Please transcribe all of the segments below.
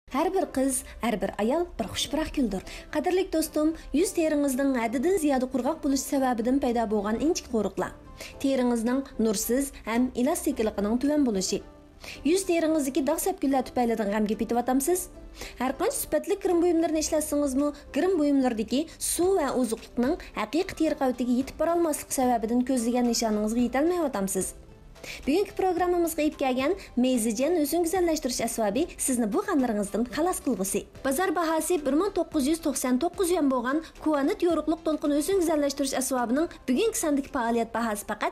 Her bir kız, her bir ayal bir xushbiroq güldür. Qadrlik dostum, yüz terinizning haddidan ziyada qurg'oq bo'lish sababidan paydo bo'lgan inchik qo'riqlar. Terinizning nursiz ham elastikligining tuvan bo'lishi. Yüz teringizdagi dog' sapgullar tufaylidan g'amga ketyapsiz? Har qancha sifatli kirim buyumlarini ishlatsangizmi, kirim buyumlaridagi suv va oziqlikning haqiqiy teri qavatiga yetib bora olmaslik sababidan ko'zlagan nishoningizga yetolmayapsiz. Bugungi programmamizga ip kelgan Mezijen o'zini go'zallashtirish asbobi sizni bu g'amlaringizdan xalos qilg'usi. Bozor bahosi 1999 yuan bo'lgan Quvonit yo'riqliq to'lqin o'zini go'zallashtirish asbobining bugungi sondagi faoliyat bahosi faqat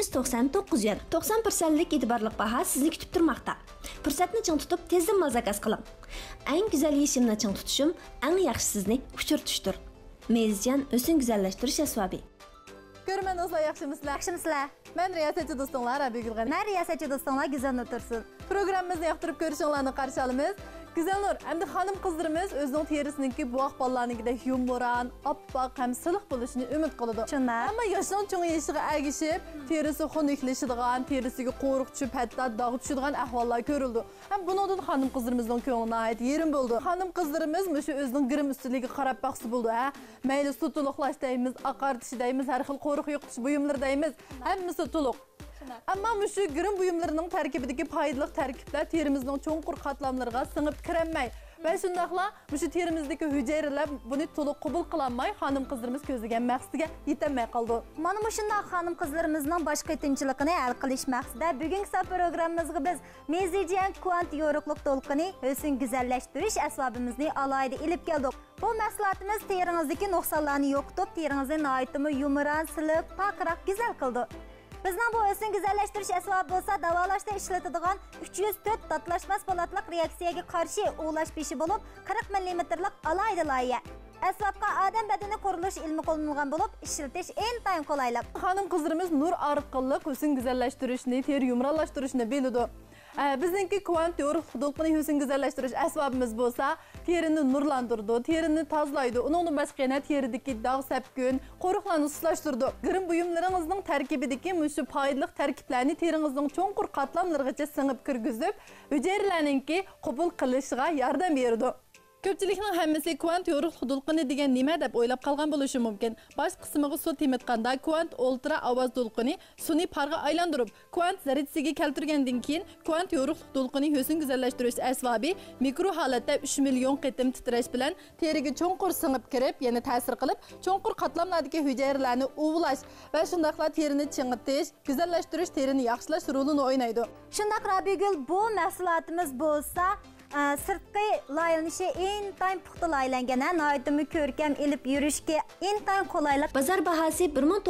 199 yuan. 90% e'tiborli baho sizni kutib turmoqda. Fursatni ching tutib tezdan mazakaz qiling. Eng go'zal yeshimni ching tutishim, eng yaxshi sizni uchirtishdir. Mezijen o'zini go'zallashtirish asbobi. Görmen dostlar, yaxşımısınızlar? Yaxşımısınızlar? Ben riyasatçı dostumlar, Abi Gülgani. Ben riyasatçı dostumlar, Güzel Nur Tursun. Programımızı yaxtırıp görüşünlerini karşı alımız. Güzel Nur, hem de hanım kızlarımız özünün terisininki bu ahballarınki yumran, appak hem sılık buluşunu ümit kılıdı. Şunlar. Ama yaşlan çoğun yeşiğe ergişip, terisi xonukleşidiğen, terisi qoruk düşüp, hatta dağı düşüdiğen ahvallar görüldü. Hem bunu da hanım kızlarımızın köyüne ait yerim buldu. Hanım kızlarımız şu özünün gırım üstünlüğü qarab baksı buldu. Meyli tutuluklaş deyimiz, akartışı deyimiz, her xil qoruk yokuş buyumlar deyimiz. Hem tutuluk. Ama şu gırım buyumlarının terkibideki paydalık terkipler terimizin çoğunkur katlamlarına sınıp kiremmeyi. Ve şundakla şu terimizdeki hücreler bunu toluk kubul kılanmay hanım kızlarımız közlegen məqsədiga yetemey kaldı. Mana şundaq hanım kızlarımızın başqa etinçiliğini el qilish maqsadida bugungi programmamızda biz Mezijen Quant yo'riqliq to'lqini o'zini go'zallashtirish asbobimizni alayda ilib keldik. Bu mahsulotimiz teringizdagi nuqsonlarni yo'qotib, teringizni nihoyatda yumran, siliq, pokroq go'zal qildi. Bizning bu o'zini go'zallashtirish asbobi bo'lsa, davolashda ishlatiladigan 304 tatlaşmas polatliq reaksiyaga qarshi o'g'lash peshi bo'lib, 40 mm'lik alayda loyiha. Asbobga odam badani qurilish ilmi qo'llanilgan bo'lib, ishlatish intayin qulaylik. Hanım kızlarımız nur arqılı o'zini go'zallashtirishni, teri yumranlashtirishni biladi. Bizningki Quant yo'riqliq to'lqini o'zini go'zallashtirish asbobimiz bo'lsa, terini nurlandırdı, terini tazlaydı. Onun başqa yana teridagi dog' sapkun, qo'riqlarni sustlashtirdi. G'irim buyumlaringizning tarkibidagi mushu foydali tarkiblarni teringizning cho'nqur qatlamlarigacha singib kirgizib, hujayralarninki qabul qilishiga yordam berdi. Ko'pchilikning hammasi Quant yo'riqliq to'lqini degan nima deb o'ylab qolgan bo'lishi mumkin. Bosh qismiga suv temitganda Quant ultra ovoz to'lqini sun'iy parga aylantirib, Quant zaryadsiga keltirgandan keyin Quant yo'riqliq to'lqini o'zini go'zallashtirish asbobi mikro holatda 3 million qitim titrash bilan teriga cho'nqur singib kirib, yana ta'sir qilib, cho'nqur qatlamlardagi hujayralarni uvlash va shundaqla terini chingitish, go'zallashtirish, terini yaxshilash rolini o'ynaydi. Shundaq Rabigul, bu mahsulotimiz bo'lsa sirtqi layılışı intayin puxta laylangan, noyatimi ko'rkam elib yurishga intayin qulaylik. Bozor bahosi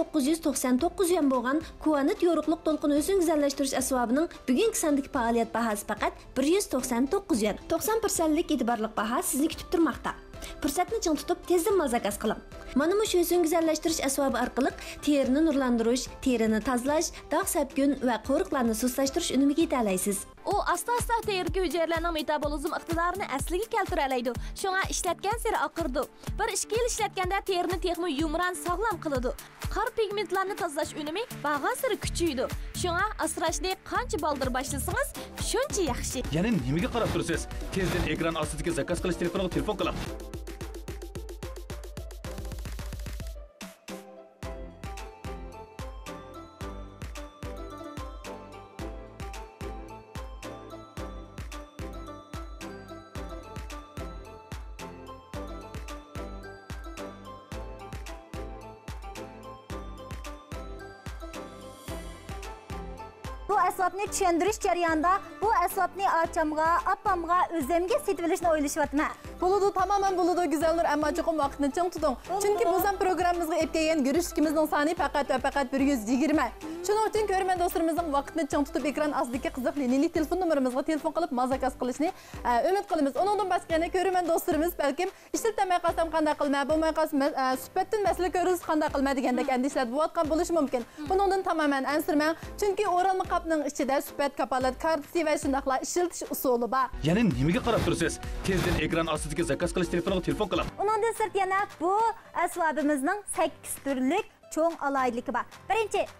1999 yuan bo'lgan Quvonit yo'riqliq to'lqin o'zini go'zallashtirish asbobining bugungi sondagi faoliyat bahosi faqat 199 yuan. 90% e'tiborli baho sizni kutib turmoqda. Fursatni ching tutib tezdan mazakaz qiling. Mana bu o'zini go'zallashtirish asbobi orqali terini nurlantirish, terini tozalash, dog' sapkun va qo'riqlarni suslashtirish unimiga yeta olasiz. U asta-asta teriki hücrelerinin metabolizm iqtidorini asliga keltira oladi. Shunga ishlatgan sari oqirdi. 1-2 yil ishlatganda terini texmi yumran, sog'lom qiladi. Qor pigmentlarni tozalash unumi bag'an sari kuchaydi. Shunga asrashni qancha boldir boshlasangiz, shuncha yaxshi. Yana nimaga qarab tursiz? Tezdan ekran ostidagi zakaz qilish telefoniga telefon qiling. Bu asbobni tushundirish jarayonida bu asbobni achamga, appamga, o'zimga setib olishni o'ylashyapman. Buludu tamamen buludu Güzel Nur, ama çoğun vaktini çın tutung. Çünkü bu zam programımızga ep kelgan görüşkimizning soni faqat 120. Şunun uchun ko'rman dostlarimizning vaqtini ching tutib ekran ostidagi qiziq liniyali telefon nomerimizga telefon qilib mazakaz qilishni umid qilamiz. Undan boshqa yana ko'rman dostlarimiz balkim ishlatmay qolsam qanday qilmay, bo'lmay qolsam suhbatdan masala ko'rish qanday qilmay degandek andishlar bo'layotgan bo'lishi mumkin. Bundan tamamen ansirmang. Chunki o'ralma qapning ichida suhbat kapolat kartasi va shundaqla ishiltish usuli bor. Yana nimaga qarab tursiz? Tezdan ekran ostidagi zakaz qilish telefoniga telefon qiling. Undan sirt yana bu asbobimizning 8 turlik cho'ng alayligi bor. Birinchi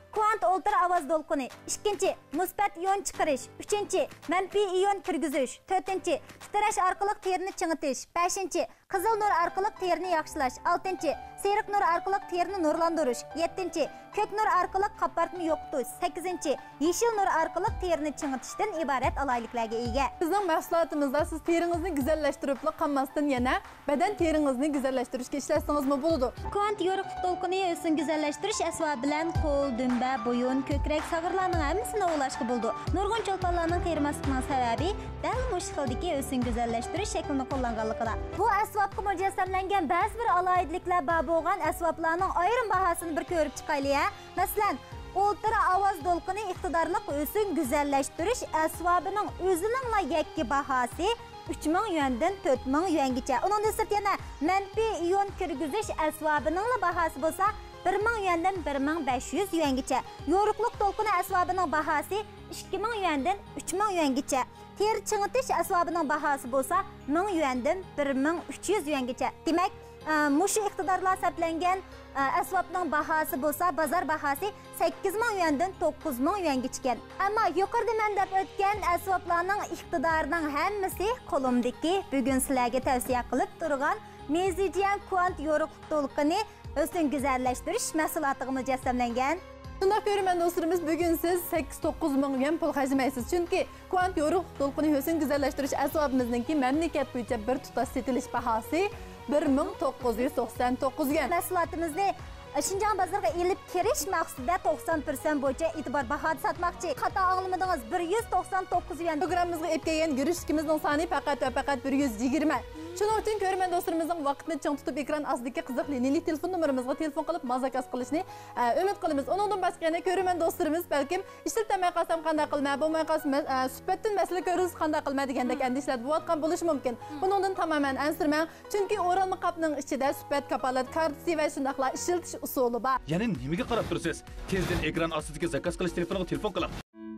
Kvant o'ltir ovoz to'lqini. 2. Musbat ion chiqarish. 3. Manfiy ion kirgizish. 4. Titrash orqali terini chingitish. 5. Qizil nur orqali terini yaxshilash. 6. Seriq nur orqali terini nurlantirish. 7. Ko'k nur orqali qapartma yo'qotish. 8. Yeşil nur orqali terini chingitishdan iborat alayliklarga ega. Bizning mahsulotimizda siz teringizni go'zallashtirib qolmasdan yana badan teringizni go'zallashtirishga ishlasangizmi bo'ladi. Kvant yorug'lik to'lqini o'zini go'zallashtirish asbobi bilan qo'l, dumba, bo'yin, ko'krak, sag'irlarning hammasini ulashga bo'ldi. Nurg'un cho'lponlarning qiymasligining sababi dal mush xildagi o'zini go'zallashtirish shaklini qo'llanganligida. Bu asbobga mujassamlangan ba'zi bir alohidliklar bor bo'lgan asboblarning ayrim bahosini bir ko'rib chiqaylik. Masalan, o'ltira ovoz to'lqini iqtidorli o'zini go'zallashtirish asbobining o'zining yakka bahosi 3000 yuandan 4000 yuangacha. Undan sirti yana manfiy ion kirgizish asbobining bahosi bo'lsa 1000 yuandan 1500 yuangacha. Yorug'lik to'lqini asbobining bahosi 2000 yuandan 3000 yuangacha. Teri chingitish asbobining bahosi bo'lsa 1000 yuandan 1300 yuangacha. Demak, mushu iqtidorlar saplangan asbobning bahosi bo'lsa, bozor bahosi 8000 yuandan 9000 yuangacha ekan. Ammo yuqorida men deb o'tgan asboblarning iqtidorining hammasi qo'limdagi bugun sizlarga tavsiya qilib turgan Mezijian Kvant yorug'lik to'lqini o'zini go'zallashtirish mahsulotiga mujassamlangan. Shunday ko'raman do'stlarimiz, bugun siz 8-9 ming yuan pul xarjlamaysiz. Chunki Kvant yorug'lik to'lqini o'zini go'zallashtirish asbobimizningki mamlakat bo'yicha bir tutas setilish bahosi 1999 yuan. Mahsulotimizni Şinjan bozoriga elib kirish maqsadida 90% bo'yicha e'tibor bahoda sotmoqchi. Xato anglamadingiz, 199 yuan. Programmamizga ep kelgan girishchimizning soni faqat 120. Shuning uchun ko'rman do'stlarimizning vaqtini ching tutib ekran ostidagi qiziq liniyali telefon nomerimizga telefon qilib mazakaz qilishni umid qilamiz. Undan boshqa yana ko'rman do'stlarimiz balkim ishlatmay qolsam qanday qilmay, bo'lmay qolsam suhbatdan masala ko'rish qanday qilmay degandek andishlar bo'layotgan bo'lishi mumkin. Bundan tamoman ansirman, chunki o'ralma qopning ichida suhbat kapolat kartasi va shundaqlar ishiltish usuli bor. Ya'ni nimaga qarab tursiz? Tezdan ekran ostidagi zakaz qilish telefoniga telefon qiling.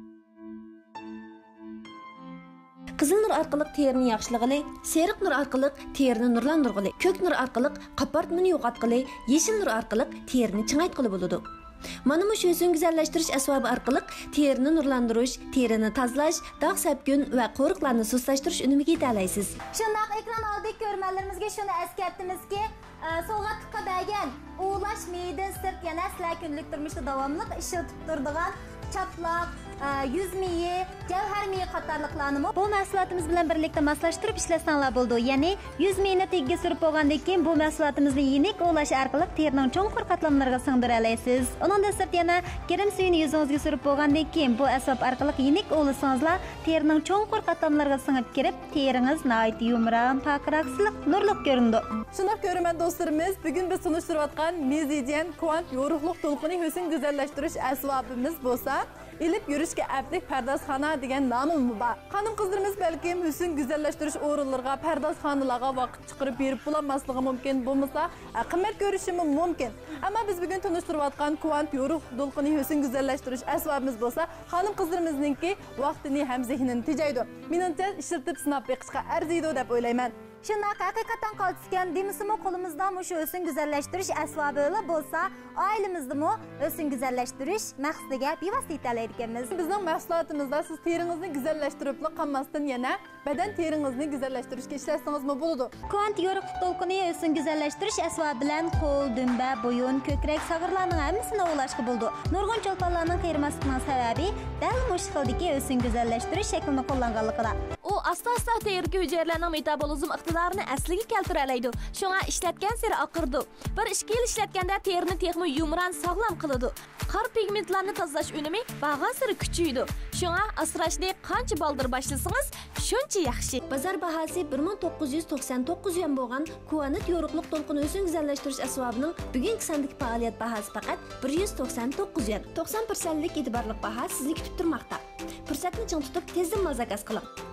Qizil nur orqali terini yaxshilig'ili, seriq nur orqali terini nurlantirg'ili, ko'k nur orqali qapartmani yo'qotg'ili, yeshil nur orqali terini chingaytg'ili bo'ladi. Mana bu o'zini go'zallashtirish asbobi orqali terini nurlantirish, terini tozalash, dog' sapkun va qo'riqlarni suslashtirish unimiga yetalaysiz. Shundoq ekran oldidagi ko'rmanlarimizga shuni eslatdimizki, so'g'atga bergan ulash meyidan sirt yana sizlar kunlik turmushda davomli ishlatib turadigan chaplaq, yuz meyi, javhar meyi qatorliqlarni bu mahsulotimiz bilan birlikda moslashtirib ishlasanglar bo'ldi. Ya'ni yuz meyini tegga surib bo'lgandan keyin bu mahsulotimizni yenik ulash orqali terining cho'nqur qatlamlariga singdira olasiz. Undan sirti yana kirim suyini yuzingizga surib bo'lgandan keyin bu asbob orqali yenik ulasangizlar terining cho'nqur qatlamlariga singib kirib, teringiz nihoyat yumron, pokroq, siliq, nurli ko'rindi. Shunday ko'raman do'stlarimiz, bugun biz tunishtirayotgan Mezijian Kvant yorug'lik to'lqini o'zini go'zallashtirish asbobimiz bo'lsa, ilib yurishga aplik pardozxona degan nomi bor. Xonim qizlarimiz balkim o'zini go'zallashtirish o'rinlariga, pardozxonalarga vaqt chiqarib berib bo'lmasligi mumkin, bo'lmasa qimmat ko'rishi mumkin. Ammo biz bugun tunishtirayotgan Kvant yorug'lik to'lqini o'zini go'zallashtirish asbobimiz bo'lsa, xonim qizlarimizningki vaqtini ham zehnini tejaydi. Menimcha ishlatib sinab beqishga arziydi deb o'ylayman. Shundoq haqiqatan qolishgan demisimi qo'limizda shu o'zini go'zallashtirish asbobi bo'lsa, oilamizdami o'zini go'zallashtirish maqsadiga bevosita ekanmiz. Bizning mahsulotimizda siz teringizni go'zallashtirib qolmasdan yana badan teringizni go'zallashtirishga ishlasangizmi bo'ladi. Kvant yorug'lik to'lqini o'zini go'zallashtirish asbobi bilan qo'l, dumba, bo'yin, ko'krak, sag'irlarning hammasini ulashga bo'ldi. Nurg'un cho'lponlarning qiymasligining sababi dal mush xildagi o'zini go'zallashtirish shaklini qo'llanganligida. U asta-asta terga hujayralarning metabolizm iqtidorini asliga keltira oladi. Shunga ishlatgan sari oqirdi. 1-2 yil ishlatganda terini texmi yumron, sog'lom qiladi. Qor pigmentlarni tozalash unumi bag'on sari kuchaydi. Shunga asrashni qancha baldir boshlasangiz, shuncha yaxshi. Bozor bahosi 1999 yuan bo'lgan Kvant yorug'lik to'lqini o'zini go'zallashtirish asbobining bugungi sondagi faoliyat bahosi faqat 199 yuan. 90% lik e'tiborli baho sizni kutib turmoqda. Fursatni ching tutib tezdan zakaz qiling.